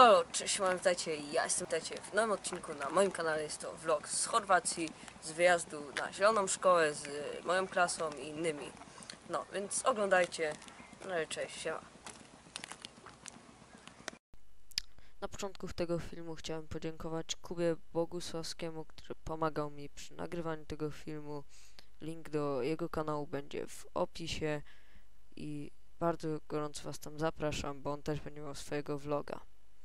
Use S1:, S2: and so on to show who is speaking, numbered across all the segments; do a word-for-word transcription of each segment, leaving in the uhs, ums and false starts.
S1: Halo, cześć, pamiętajcie, ja jestem Witajcie w nowym odcinku na moim kanale. Jest to vlog z Chorwacji, z wyjazdu na zieloną szkołę z moją klasą i innymi. No, więc oglądajcie. No i cześć, siema. Na początku tego filmu chciałem podziękować Kubie Bogusławskiemu, który pomagał mi przy nagrywaniu tego filmu. Link do jego kanału będzie w opisie i bardzo gorąco was tam zapraszam, bo on też będzie miał swojego vloga.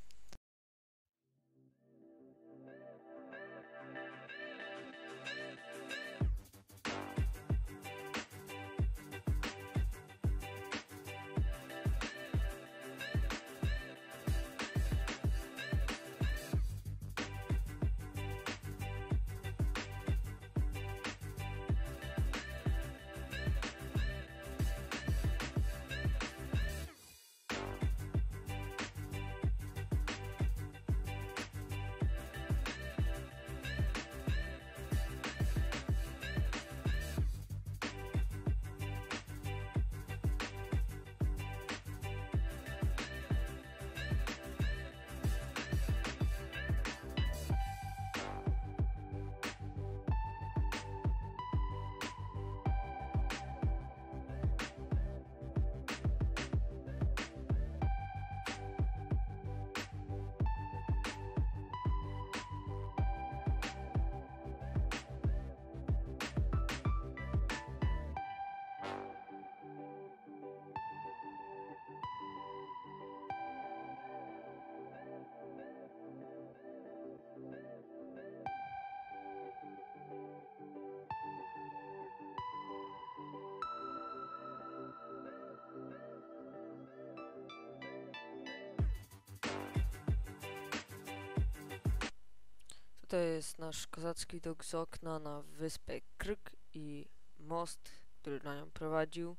S1: To jest nasz kozacki widok z okna na wyspę Krk i most, który na nią prowadził.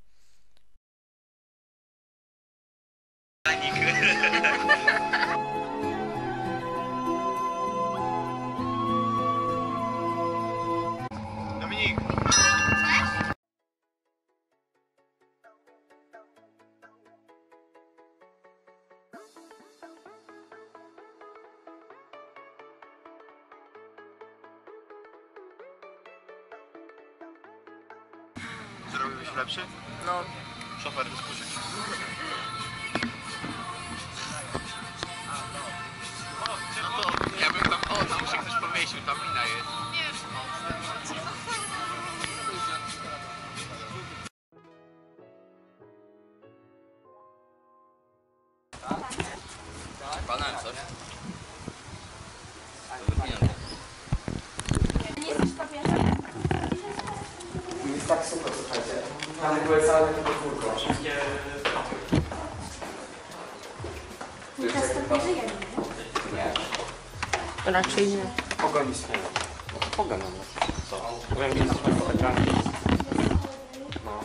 S2: Dominik! Zrobiłeś lepszy?
S1: No,
S2: Szofer wyspuścić. No to ja bym tam, o tam się ktoś powiesił, tam mina jest. Panem coś?
S3: Jest tak super, słuchajcie. Tam były całe takie podwórko. Wszystkie...
S4: Teraz to nie żyjemy,
S3: Nie.
S1: raczej nie.
S3: Pogoni swoje. Pogoń nam jest. Co? Byłem gdzieś z ekranu. No.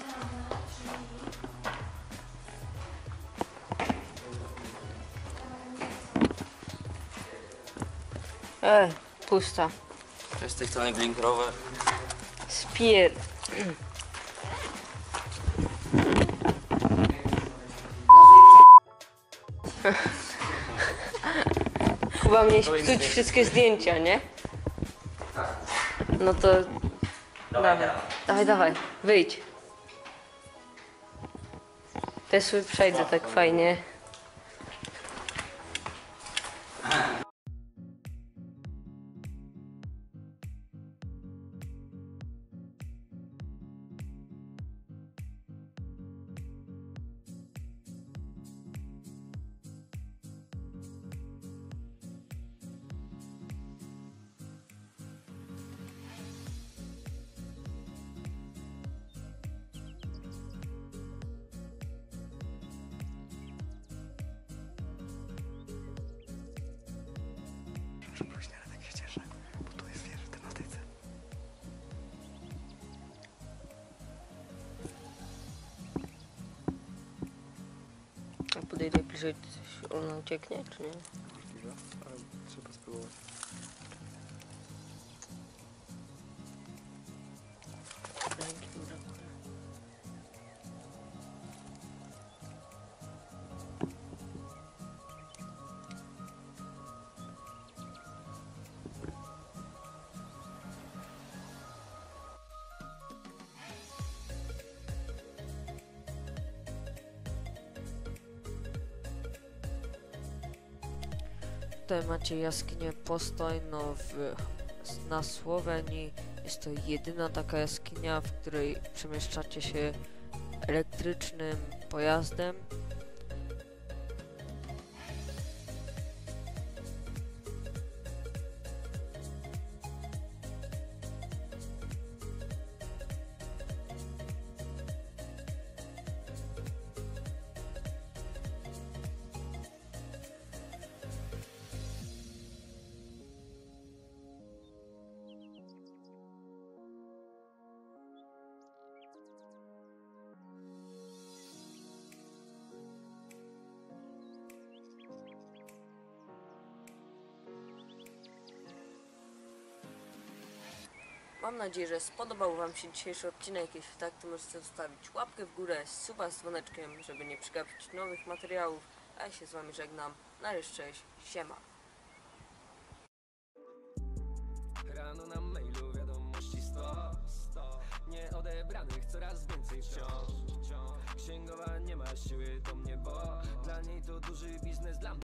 S1: E, pusta.
S5: To jest z tej strony Glink Rower.
S1: Spier... Kuba mnie psuć wszystkie zdjęcia, nie? No to... Dawaj, dawaj, dawaj, wyjdź. Też sobie przejdę tak fajnie.
S3: Przepraszam, ale tak się cieszę, bo tu jest, wiesz, w tematyce.
S1: A podejdę bliżej, coś ona ucieknie, czy nie?
S3: Możliwe, ale trzeba spróbować.
S1: Ręki mi brakuje. Tutaj macie jaskinię Postojno w, na Słowenii. Jest to jedyna taka jaskinia, w której przemieszczacie się elektrycznym pojazdem. Mam nadzieję, że spodobał Wam się dzisiejszy odcinek. Jeśli tak, to możecie zostawić łapkę w górę, suba z dzwoneczkiem, żeby nie przegapić nowych materiałów. A ja się z Wami żegnam. Na razie, cześć, siema.
S6: Rano na mailu wiadomości sto, sto nieodebranych coraz więcej wciąż. Księgowa nie ma siły do mnie, bo dla niej to duży biznes, dla mnie